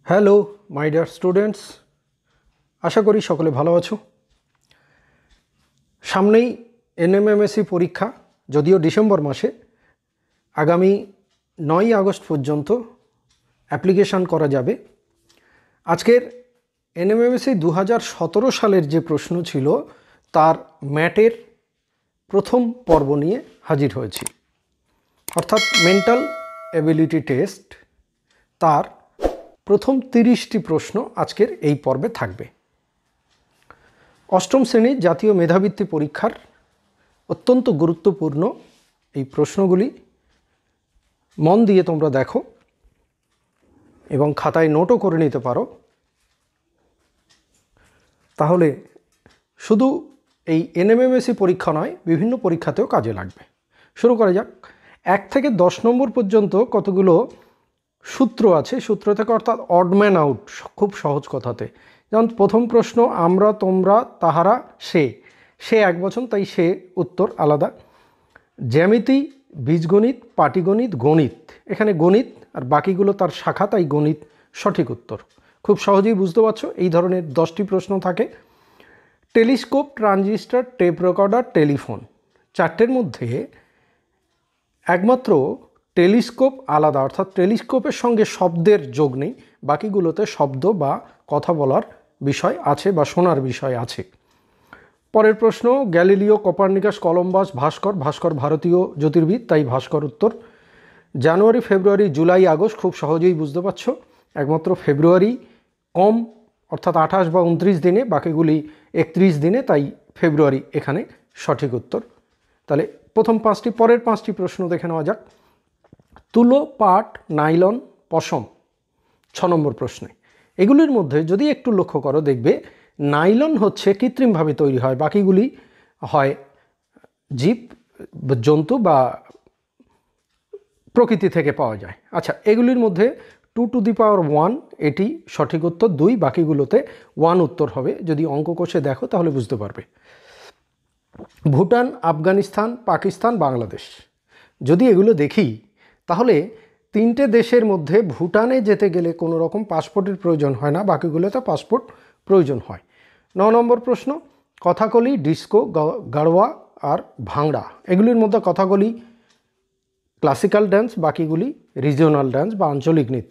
Hello my dear students, আশা করি সকলে ভালো আছো। সামনেই NMMS পরীক্ষা, যদিও ডিসেম্বর মাসে। আগামী 9 আগস্ট পর্যন্ত অ্যাপ্লিকেশান করা যাবে। আজকের NMMS 2017 সালের যে প্রশ্ন ছিল তার ম্যাটের প্রথম পর্ব নিয়ে হাজির হয়েছি, অর্থাৎ মেন্টাল এবিলিটি টেস্ট। তার প্রথম 30টি প্রশ্ন আজকের এই পর্বে থাকবে। অষ্টম শ্রেণীর জাতীয় মেধাবৃত্তি পরীক্ষার অত্যন্ত গুরুত্বপূর্ণ এই প্রশ্নগুলি মন দিয়ে তোমরা দেখো এবং খাতায় নোটও করে নিতে পারো, তাহলে শুধু এই NMMS পরীক্ষা নয়, বিভিন্ন পরীক্ষাতেও কাজে লাগবে। শুরু করা যাক। 1 থেকে 10 নম্বর পর্যন্ত কতগুলো সূত্র আছে, সূত্র থেকে অর্থাৎ অড ম্যান আউট, খুব সহজ কথাতে। যেমন প্রথম প্রশ্ন, আমরা, তোমরা, তাহারা, সে এক বচন, তাই সে উত্তর আলাদা। জ্যামিতি, বীজগণিত, পাটিগণিত, গণিত, এখানে গণিত আর বাকিগুলো তার শাখা, তাই গণিত সঠিক উত্তর। খুব সহজেই বুঝতে পারছো, এই ধরনের 10টি প্রশ্ন থাকে। Telescope, transistor, tape recorder, telephone, 4টের মধ্যে একমাত্র টেলিস্কোপ আলাদা, অর্থাৎ টেলিস্কোপের সঙ্গে শব্দের যোগ নেই, বাকিগুলোতে শব্দ বা কথা বলার বিষয় আছে বা শোনার বিষয় আছে। পরের প্রশ্ন, গ্যালিলিও, কোপার্নিকাস, কলম্বাস, ভাস্কর ভারতীয় জ্যোতির্বিদ, তাই ভাস্কর উত্তর। জানুয়ারি, ফেব্রুয়ারি, জুলাই, আগস্ট, খুব সহজেই বুঝতে পারছো, একমাত্র ফেব্রুয়ারি কম, অর্থাৎ 28 বা 29 দিনে, বাকিগুলি 31 দিনে, তাই ফেব্রুয়ারি এখানে সঠিক উত্তর। তাহলে প্রথম 5টি, পরের 5টি প্রশ্ন দেখে নেওয়া যাক। তুলো, পাট, নাইলন, পশম, 6 নম্বর প্রশ্নে। এগুলির মধ্যে যদি একটু লক্ষ্য করো, দেখবে নাইলন হচ্ছে কৃত্রিমভাবে তৈরি হয়, বাকিগুলি হয় জীব জন্তু বা প্রকৃতি থেকে পাওয়া যায়। আচ্ছা, এগুলির মধ্যে 2 টু দি পাওয়ার 1 এটি সঠিক উত্তর, 2, বাকিগুলোতে 1 উত্তর হবে। যদি অঙ্ক কষে দেখো তাহলে বুঝতে পারবে। ভুটান, আফগানিস্তান, পাকিস্তান, বাংলাদেশ, যদি এগুলো দেখি তাহলে 3টে দেশের মধ্যে ভুটানে যেতে গেলে কোনো রকম পাসপোর্টের প্রয়োজন হয় না, বাকিগুলোতে পাসপোর্ট প্রয়োজন হয়। 9 নম্বর প্রশ্ন, কথাকলি, ডিস্কো, গাড়োয়া আর ভাংড়া, এগুলির মধ্যে কথাকলি ক্লাসিক্যাল ড্যান্স, বাকিগুলি রিজিওনাল ড্যান্স বা আঞ্চলিক নৃত্য।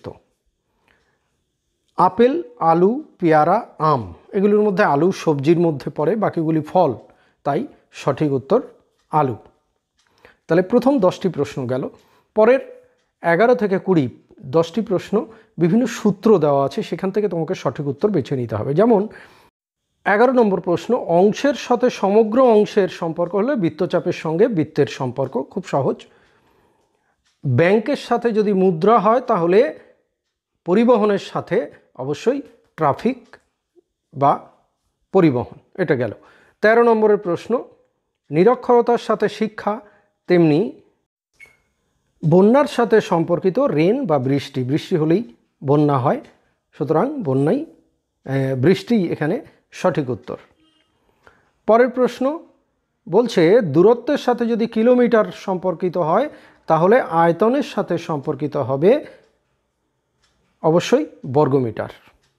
আপেল, আলু, পেয়ারা, আম, এগুলির মধ্যে আলু সবজির মধ্যে পড়ে, বাকিগুলি ফল, তাই সঠিক উত্তর আলু। তাহলে প্রথম 10টি প্রশ্ন গেল। পরের 11 থেকে 20 10টি প্রশ্ন বিভিন্ন সূত্র দেওয়া আছে, সেখান থেকে তোমাকে সঠিক উত্তর বেছে নিতে হবে। যেমন 11 নম্বর প্রশ্ন, অংশের সাথে সমগ্র অংশের সম্পর্ক হলে বৃত্তচাপের সঙ্গে বৃত্তের সম্পর্ক, খুব সহজ। ব্যাংকের সাথে যদি মুদ্রা হয় তাহলে পরিবহনের সাথে অবশ্যই ট্রাফিক বা পরিবহন, এটা গেল। 13 নম্বরের প্রশ্ন, নিরক্ষরতার সাথে শিক্ষা, তেমনি বন্যার সাথে সম্পর্কিত রেন বা বৃষ্টি, বৃষ্টি হলেই বন্যা হয়, সুতরাং বন্যাই বৃষ্টি এখানে সঠিক উত্তর। পরের প্রশ্ন বলছে, দূরত্বের সাথে যদি কিলোমিটার সম্পর্কিত হয় তাহলে আয়তনের সাথে সম্পর্কিত হবে অবশ্যই বর্গমিটার।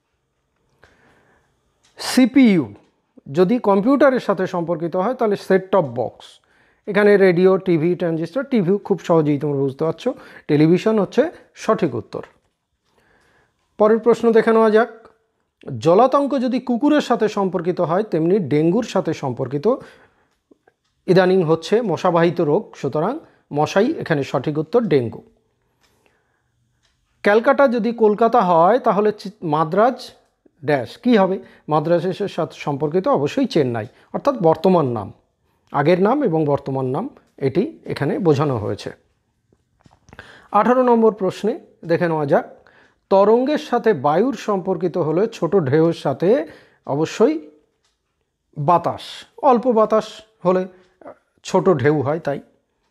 CPU যদি কম্পিউটারের সাথে সম্পর্কিত হয় তাহলে সেট টপ বক্স, এখানে রেডিও, টিভি, ট্রানজিস্টার, টিভি খুব সহজেই তোমরা বুঝতে পারছো, টেলিভিশন হচ্ছে সঠিক উত্তর। পরের প্রশ্ন দেখে নেওয়া যাক। জলাতঙ্ক যদি কুকুরের সাথে সম্পর্কিত হয় তেমনি ডেঙ্গুর সাথে সম্পর্কিত, ইদানিং হচ্ছে মশাবাহিত রোগ, সুতরাং মশাই এখানে সঠিক উত্তর, ডেঙ্গু। ক্যালকাটা যদি কলকাতা হয় তাহলে মাদ্রাজ ড্যাশ কী হবে, মাদ্রাজের সাথে সম্পর্কিত অবশ্যই চেন্নাই, অর্থাৎ বর্তমান নাম, আগের নাম এবং বর্তমান নাম, এটি এখানে বোঝানো হয়েছে। 18 নম্বর প্রশ্নে দেখে নেওয়া যাক। তরঙ্গের সাথে বায়ুর সম্পর্কিত হলে ছোট ঢেউয়ের সাথে অবশ্যই বাতাস, অল্প বাতাস হলে ছোট ঢেউ হয়, তাই।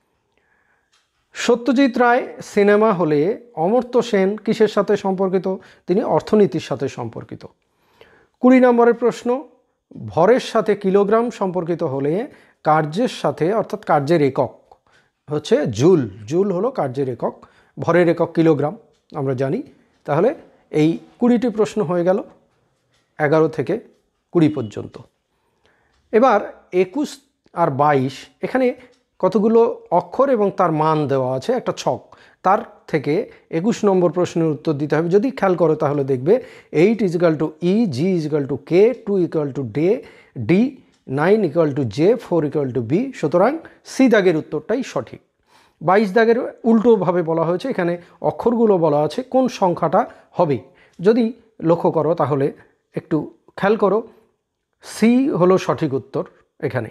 সত্যজিৎ রায় সিনেমা হলে অমর্ত্য সেন কিসের সাথে সম্পর্কিত, তিনি অর্থনীতির সাথে সম্পর্কিত। 20 নম্বরের প্রশ্ন, ভরের সাথে কিলোগ্রাম সম্পর্কিত হলে কার্যের সাথে, অর্থাৎ কার্যের একক হচ্ছে জুল, জুল হলো কার্যের একক, ভরের একক কিলোগ্রাম আমরা জানি, তাহলে এই 20টি প্রশ্ন হয়ে গেল 11 থেকে 20 পর্যন্ত। এবার 21 আর 22 এখানে কতগুলো অক্ষর এবং তার মান দেওয়া আছে একটা ছক, তার থেকে 21 নম্বর প্রশ্নের উত্তর দিতে হবে। যদি খেয়াল করো তাহলে দেখবে 8 = E, G = K, 2 = D, 9 = J, 4 = B। সুতরাং সি দাগের উত্তরটাই সঠিক। 22 দাগের উল্টোভাবে বলা হয়েছে, এখানে অক্ষরগুলো বলা আছে কোন সংখ্যাটা হবে। যদি লক্ষ্য করো তাহলে একটু খেয়াল করো, সি হলো সঠিক উত্তর এখানে।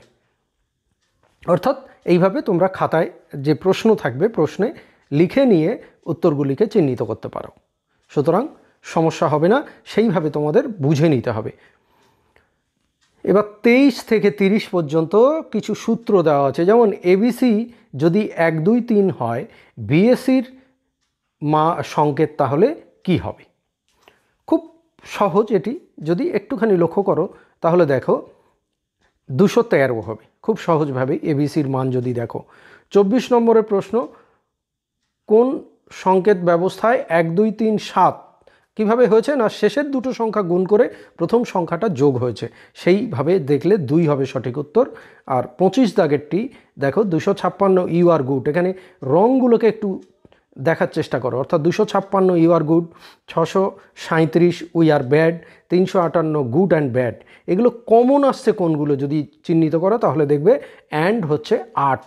অর্থাৎ এইভাবে তোমরা খাতায় যে প্রশ্ন থাকবে প্রশ্নে লিখে নিয়ে উত্তরগুলিকে চিহ্নিত করতে পারো। সুতরাং সমস্যা হবে না, সেইভাবে তোমাদের বুঝে নিতে হবে। এবার 23 থেকে 30 পর্যন্ত কিছু সূত্র দেওয়া আছে, যেমন এবিসি যদি 1 2 3 হয়, বিএসির সংকেত তাহলে কি হবে। খুব সহজ এটি, যদি একটুখানি লক্ষ্য করো তাহলে দেখো 213 হবে খুব সহজভাবে এবিসির মান যদি দেখো। 24 নম্বরের প্রশ্ন, কোন সংকেত ব্যবস্থায় 1 2 3 7 কীভাবে হয়েছে না, শেষের দুটো সংখ্যা গুণ করে প্রথম সংখ্যাটা যোগ হয়েছে, সেইভাবে দেখলে 2 হবে সঠিক উত্তর। আর 25 দাগেরটি দেখো 256 ইউ আর গুড, এখানে রঙগুলোকে একটু দেখার চেষ্টা করো। অর্থাৎ 256 you are good, 637 we are bad, 358 good and bad, এগুলো কমন আসছে কোনগুলো যদি চিহ্নিত করো তাহলে দেখবে অ্যান্ড হচ্ছে 8।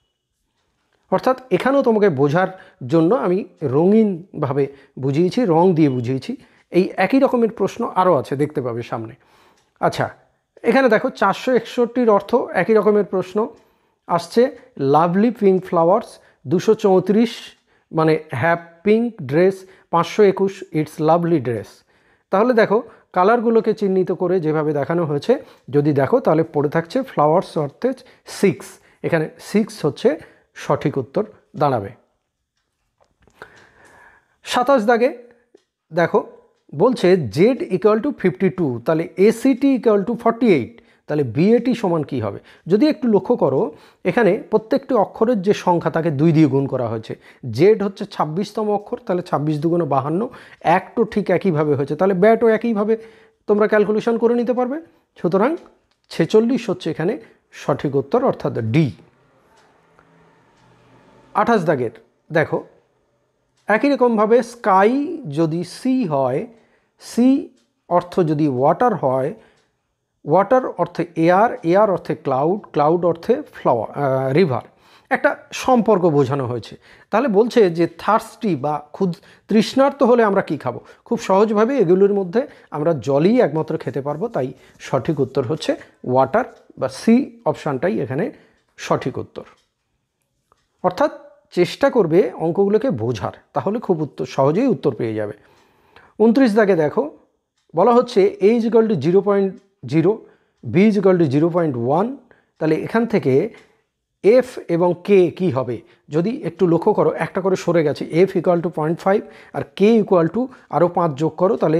অর্থাৎ এখানেও তোমাকে বোঝার জন্য আমি রঙিনভাবে বুঝিয়েছি, রং দিয়ে বুঝিয়েছি। এই একই রকমের প্রশ্ন আরও আছে, দেখতে পাবে সামনে। আচ্ছা, এখানে দেখো 461-র অর্থ একই রকমের প্রশ্ন আসছে। লাভলি পিঙ্ক ফ্লাওয়ার্স, 234 মানে have pink dress, 521 it's lovely dress. তাহলে দেখো কালারগুলোকে চিহ্নিত করে যেভাবে দেখানো হয়েছে যদি দেখো তাহলে পড়ে থাকছে ফ্লাওয়ার্স অর্থে 6, এখানে 6 হচ্ছে সঠিক উত্তর দাঁড়াবে। 27 দাগে দেখো বলছে জেড = 52, তাহলে এসিটি = 48, তাহলে বিএটি সমান কী হবে। যদি একটু লক্ষ্য করো এখানে প্রত্যেকটি অক্ষরের যে সংখ্যা তাকে 2 দিয়ে গুণ করা হয়েছে। জেড হচ্ছে 26তম অক্ষর, তাহলে 26 2 52, একটো ঠিক একইভাবে হয়েছে, তাহলে ব্যাটও একইভাবে তোমরা ক্যালকুলেশন করে নিতে পারবে। সুতরাং 46 হচ্ছে এখানে সঠিক উত্তর, অর্থাৎ ডি। 28 দাগের দেখো একই রকমভাবে স্কাই যদি সি হয়, সি অর্থ যদি ওয়াটার হয়, ওয়াটার অর্থে এয়ার, এয়ার অর্থে ক্লাউড, ক্লাউড অর্থে রিভার, একটা সম্পর্ক বোঝানো হয়েছে। তাহলে বলছে যে থার্স্টি বা তৃষ্ণার্ত হলে আমরা কি খাবো। খুব সহজভাবে এগুলোর মধ্যে আমরা জলই একমাত্র খেতে পারবো, তাই সঠিক উত্তর হচ্ছে ওয়াটার বা সি অপশানটাই এখানে সঠিক উত্তর। অর্থাৎ চেষ্টা করবে অঙ্কগুলোকে বোঝার, তাহলে খুব সহজেই উত্তর পেয়ে যাবে। 29 দাগে দেখো বলা হচ্ছে A = 0.0, B = 0.1, তাহলে এখান থেকে এফ এবং কে কী হবে। যদি একটু লক্ষ্য করো একটা করে সরে গেছে, F = 0.5 আর K = আরও 5 যোগ করো, তাহলে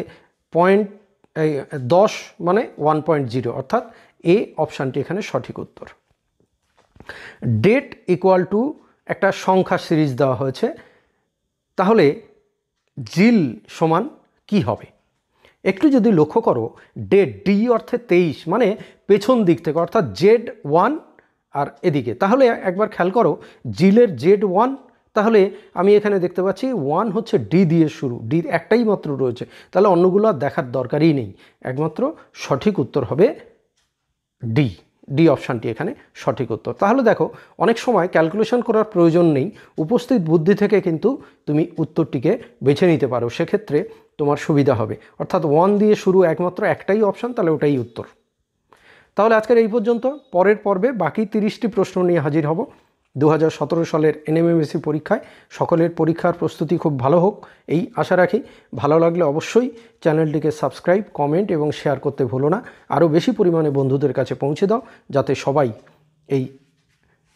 10 মানে 1.0, অর্থাৎ এ অপশানটি এখানে সঠিক উত্তর। ডেট = একটা সংখ্যা সিরিজ দেওয়া হয়েছে, তাহলে জিল সমান কি হবে। একটু যদি লক্ষ্য করো ডেট, ডি অর্থে 23 মানে পেছন দিক থেকে, অর্থাৎ Z1 আর এদিকে, তাহলে একবার খেয়াল করো জিলের Z1, তাহলে আমি এখানে দেখতে পাচ্ছি 1 হচ্ছে ডি দিয়ে শুরু, ডির একটাই মাত্র রয়েছে, তাহলে অন্যগুলো আর দেখার দরকারই নেই, একমাত্র সঠিক উত্তর হবে ডি। ডি অপশানটি এখানে সঠিক উত্তর। তাহলে দেখো অনেক সময় ক্যালকুলেশন করার প্রয়োজন নেই, উপস্থিত বুদ্ধি থেকে কিন্তু তুমি উত্তরটিকে বেছে নিতে পারো, সেক্ষেত্রে তোমার সুবিধা হবে। অর্থাৎ 1 দিয়ে শুরু একমাত্র একটাই অপশান, তাহলে ওটাই উত্তর। তাহলে আজকের এই পর্যন্ত, পরের পর্বে বাকি 30টি প্রশ্ন নিয়ে হাজির হব 2017 সালের NMMS পরীক্ষায়। সকলের পরীক্ষার প্রস্তুতি খুব ভালো হোক এই আশা রাখি। ভালো লাগলে অবশ্যই চ্যানেলটিকে সাবস্ক্রাইব, কমেন্ট এবং শেয়ার করতে ভুলো না। আরও বেশি পরিমাণে বন্ধুদের কাছে পৌঁছে দাও, যাতে সবাই এই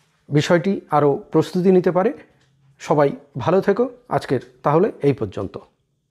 বিষয়টি আরও প্রস্তুতি নিতে পারে। সবাই ভালো থেকো। আজকের তাহলে এই পর্যন্ত।